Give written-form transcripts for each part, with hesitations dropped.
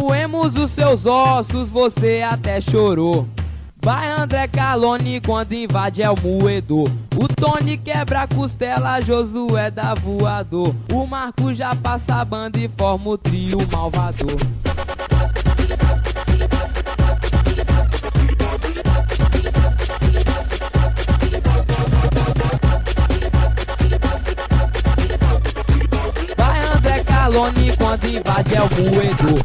Moemos os seus ossos, você até chorou. Vai André Carlone quando invade é o moedor. O Tony quebra a costela, Josué dá voador. O Marco já passa a banda e forma o trio malvador. Vai André Carlone quando invade é o moedor.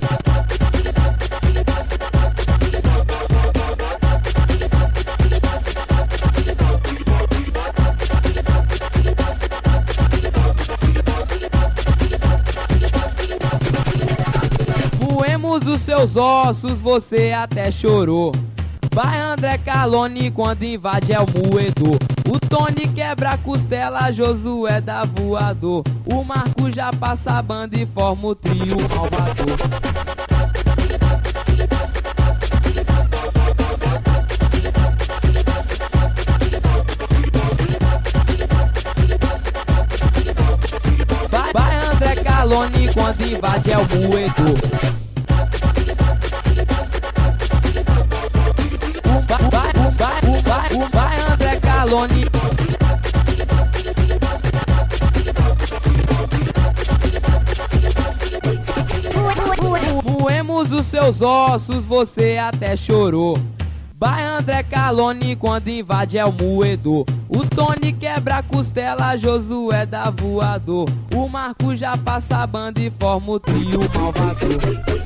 Moemos os seus ossos, você até chorou. Vai André Carlone quando invade é o moedor. O Tony quebra a costela, Josué dá voador. O Marco já passa a banda e forma o trio malvador. Vai André Carlone quando invade é o moedor. Vai André Carlone. Moemos os seus ossos, você até chorou. Vai André Carlone quando invade é o moedor. O Tony quebra a costela, Josué dá voador. O Marco já passa a banda e forma o trio malvador.